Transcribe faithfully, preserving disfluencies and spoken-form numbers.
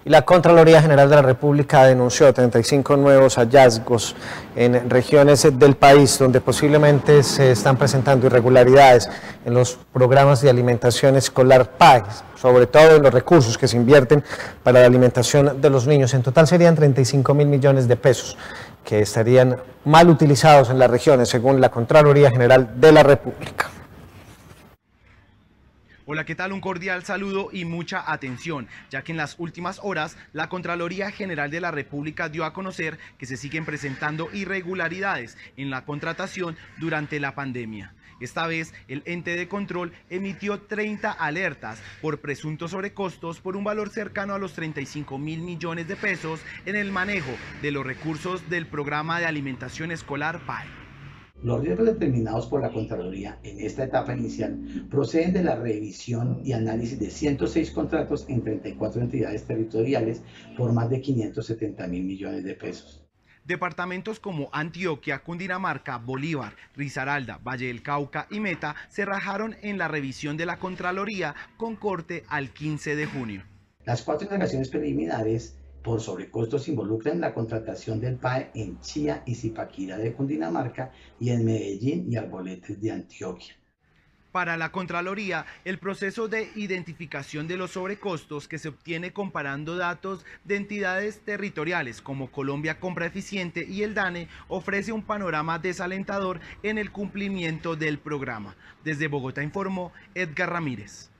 Y la Contraloría General de la República denunció treinta y cinco nuevos hallazgos en regiones del país donde posiblemente se están presentando irregularidades en los programas de alimentación escolar P A E, sobre todo en los recursos que se invierten para la alimentación de los niños. En total serían treinta y cinco mil millones de pesos que estarían mal utilizados en las regiones, según la Contraloría General de la República. Hola, ¿qué tal? Un cordial saludo y mucha atención, ya que en las últimas horas la Contraloría General de la República dio a conocer que se siguen presentando irregularidades en la contratación durante la pandemia. Esta vez, el ente de control emitió treinta alertas por presuntos sobrecostos por un valor cercano a los treinta y cinco mil millones de pesos en el manejo de los recursos del programa de alimentación escolar P A E. Los riesgos determinados por la Contraloría en esta etapa inicial proceden de la revisión y análisis de ciento seis contratos en treinta y cuatro entidades territoriales por más de quinientos setenta mil millones de pesos. Departamentos como Antioquia, Cundinamarca, Bolívar, Risaralda, Valle del Cauca y Meta se rajaron en la revisión de la Contraloría con corte al quince de junio. Las cuatro indagaciones preliminares por sobrecostos involucran la contratación del P A E en Chía y Zipaquirá de Cundinamarca y en Medellín y Arboletes de Antioquia. Para la Contraloría, el proceso de identificación de los sobrecostos que se obtiene comparando datos de entidades territoriales como Colombia Compra Eficiente y el DANE ofrece un panorama desalentador en el cumplimiento del programa. Desde Bogotá informó Edgar Ramírez.